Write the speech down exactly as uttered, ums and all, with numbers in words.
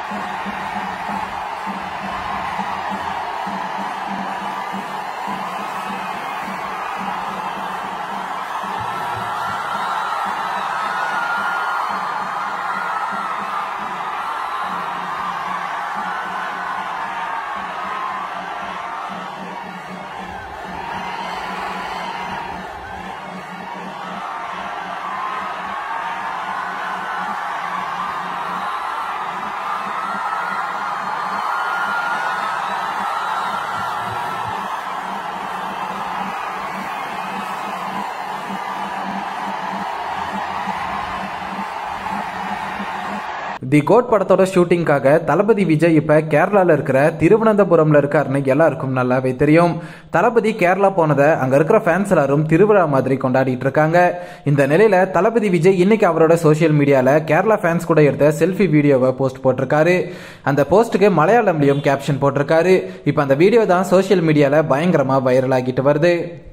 தி code படத்தோட ஷூட்டிங்காக தளபதி விஜய் இப்ப கேரளால இருக்கிற திருவனந்தபுரம்ல இருக்காருன்னு எல்லாருக்கும் நல்லாவே தெரியும். தளபதி கேரளா போனதை அங்க இருக்கிற ஃபேன்ஸ் எல்லாரும் திருவிழா மாதிரி கொண்டாடிட்டு இருக்காங்க. இந்த நிலையில தளபதி விஜய் இன்னைக்கு அவரோட சோசியல் மீடியால கேரளா ஃபேன்ஸ் கூட எடுத்த செல்ஃபி வீடியோவை போஸ்ட் போட்டிருக்காரு. அந்த போஸ்ட்டுக்கு மலையாளம்லயும் கேப்ஷன் போட்டிருக்காரு. இப்ப அந்த வீடியோ தான் சோசியல் மீடியால பயங்கரமா வைரல் ஆகிட்டு வருது.